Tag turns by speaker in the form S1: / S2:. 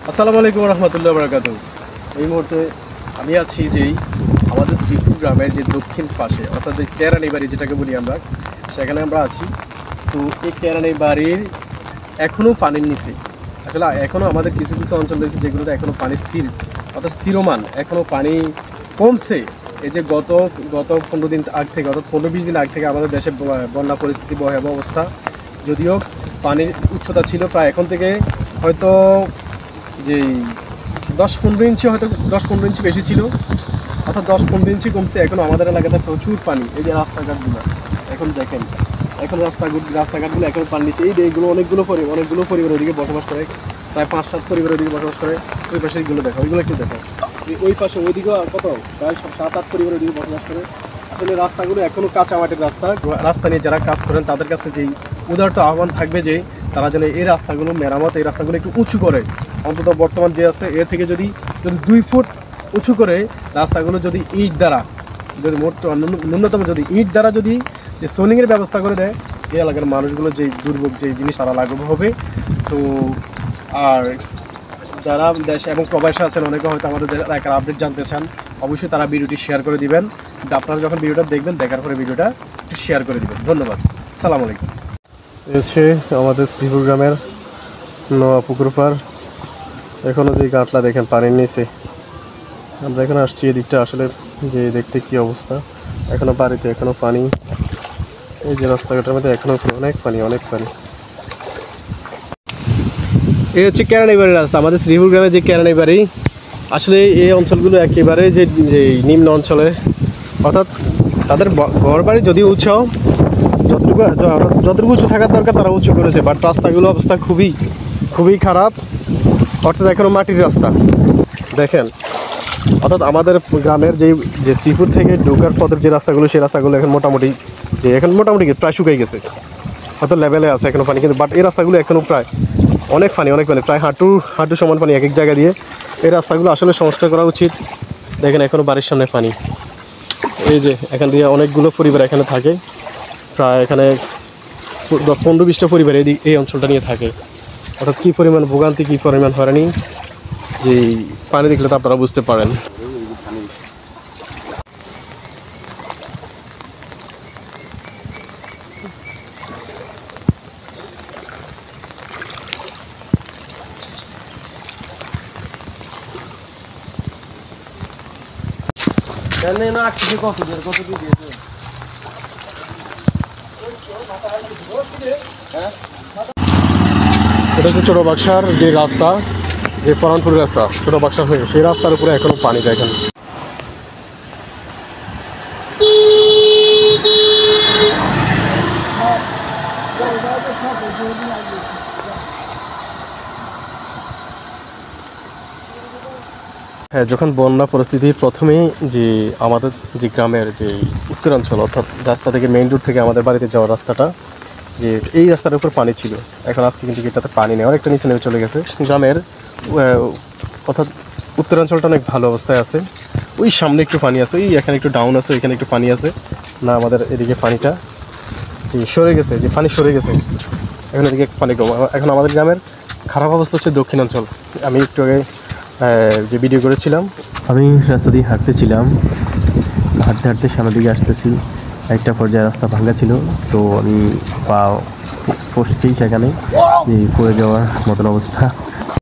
S1: আসসালামু আলাইকুম রহমতুল্লাহ বারাকাতুহু। এই মুহূর্তে আমি আছি যেই আমাদের শ্রীপুর গ্রামের যে দক্ষিণ পাশে অর্থাৎ এই কেরানি বাড়ি যেটাকে বলি আমরা, সেখানে আমরা আছি। তো এই কেরানি বাড়ির এখনও পানির নিচে, আসলে এখনও আমাদের কিছু কিছু অঞ্চল রয়েছে যেগুলোতে এখনও পানি স্থির অর্থাৎ স্থিরমান, এখনও পানি কমছে। এই যে গত গত 15 দিন আগ থেকে অর্থাৎ 15-20 দিন আগ থেকে আমাদের দেশে বন্যা পরিস্থিতি ভয়াবহ অবস্থা। যদিও পানির উচ্চতা ছিল প্রায় এখন থেকে হয়তো যেই 10-15 ইঞ্চি, হয়তো 10-15 ইঞ্চি বেশি ছিল, অর্থাৎ 10-15 ইঞ্চি কমছে। এখনও আমাদের এলাকাতে প্রচুর পানি। এই যে রাস্তাঘাটগুলো এখন দেখেন, এখন রাস্তাঘাটগুলো এখন পানি নিচ্ছে। এই যে এইগুলো অনেকগুলো পরিবার ওইদিকে বসবাস করে, প্রায় 5-7 পরিবার ওইদিকে বসবাস করে। ওই পাশে এইগুলো দেখো, ওইগুলো একটু দেখো, ওই পাশে ওইদিকেও কত প্রায় 7-8 পরিবার ওইদিকে বসবাস করে। আসলে রাস্তাগুলো এখনও কাঁচা মাটির রাস্তা। রাস্তা নিয়ে যারা কাজ করেন তাদের কাছে যেই উদারত আহ্বান থাকবে যে তারা যেন এই রাস্তাগুলো মেরামত, এই রাস্তাগুলো একটু উঁচু করে, অন্তত বর্তমান যে আছে এর থেকে যদি 2 ফুট উঁচু করে রাস্তাগুলো যদি ইট দ্বারা, যদি ন্যূনতম যদি ইট দ্বারা যদি যে সোলিংয়ের ব্যবস্থা করে দেয়, এই এলাকার মানুষগুলো যেই দুর্ভোগ যেই জিনিস তারা লাঘব হবে। তো আর যারা দেশে এবং প্রবাসে আছেন, অনেকে হয়তো আমাদের এলাকার আপডেট জানতে চান, অবশ্যই তারা ভিডিওটি শেয়ার করে দিবেন। আপনারা যখন ভিডিওটা দেখবেন, দেখার পরে ভিডিওটা একটু শেয়ার করে দিবেন। ধন্যবাদ। আসসালামু আলাইকুম। হচ্ছে আমাদের শ্রীপুর গ্রামের নোয়া পুকুর পাড়। এখনও যে গাঁটলা দেখেন পানির নিচে। আমরা এখানে আসছি এদিকটা, আসলে যে দেখতে কি অবস্থা। এখনও বাড়িতে এখনও পানি। এই যে রাস্তাঘাটের মধ্যে এখনও অনেক পানি, অনেক পানি। এই হচ্ছে কেরানি বাড়ির রাস্তা, আমাদের শ্রীপুর গ্রামের যে কেরানি বাড়ি। আসলে এই অঞ্চলগুলো একেবারে যে নিম্ন অঞ্চলে, অর্থাৎ তাদের ঘর বাড়ি যদিও উঁচাও, যতটুকু উঁচু থাকার দরকার তারা উঁচু করেছে, বাট রাস্তাগুলো অবস্থা খুবই খুবই খারাপ। অর্থাৎ এখনও মাটির রাস্তা দেখেন। অর্থাৎ আমাদের গ্রামের যে শ্রীপুর থেকে ঢোকার পথের যে রাস্তাগুলো, সেই রাস্তাগুলো এখন মোটামুটি প্রায় শুকিয়ে গেছে, হয়তো লেভেলে আছে এখনও পানি, কিন্তু বাট এই রাস্তাগুলো এখনও প্রায় অনেক পানি, প্রায় হাঁটু সমান পানি এক এক জায়গা দিয়ে। এই রাস্তাগুলো আসলে সংস্কার করা উচিত। দেখেন এখনও বাড়ির সামনে পানি। এই যে এখান দিয়ে অনেকগুলো পরিবার এখানে থাকে, প্রায় এখানে 15-20টা পরিবার এই অঞ্চলটা নিয়ে থাকে। অর্থাৎ কী পরিমাণ ভোগান্তি, কী পরিমাণ হয়রানি, যে পানি দেখলে তো আপনারা বুঝতে পারেন। এটা হচ্ছে ছোটো বাক্সার যে রাস্তা, যে পরানপুরের রাস্তা, ছোটো বাক্সার হয়ে সেই রাস্তার উপরে এখনও পানি দেখেন। হ্যাঁ, যখন বন্যা পরিস্থিতি প্রথমেই যে আমাদের যে গ্রামের যে উত্তরাঞ্চল, অর্থাৎ রাস্তা থেকে মেইন রোড থেকে আমাদের বাড়িতে যাওয়ার রাস্তাটা, যে এই রাস্তার উপর পানি ছিল। এখন আজকে কিন্তু এটাতে পানি নেই, অনেকটা নিচে নেমে চলে গেছে। গ্রামের অর্থাৎ উত্তরাঞ্চলটা অনেক ভালো অবস্থায় আছে। ওই সামনে একটু পানি আছে, ওই এখানে একটু ডাউন আছে, ওইখানে একটু পানি আছে। না, আমাদের এদিকে পানিটা যে সরে গেছে, যে পানি সরে গেছে, এখন এদিকে পানি কম। এখন আমাদের গ্রামের খারাপ অবস্থা হচ্ছে দক্ষিণাঞ্চল। আমি একটু আগে যে ভিডিও করেছিলাম, আমি রাস্তা দিয়ে হাঁটতেছিলাম, হাঁটতে হাঁটতে সামনের দিকে আসতেছি, একটা পর্যায়ে রাস্তা ভাঙা ছিল। তো আমি পা ফসকেই সেখানে পড়ে যাওয়ার মতন অবস্থা।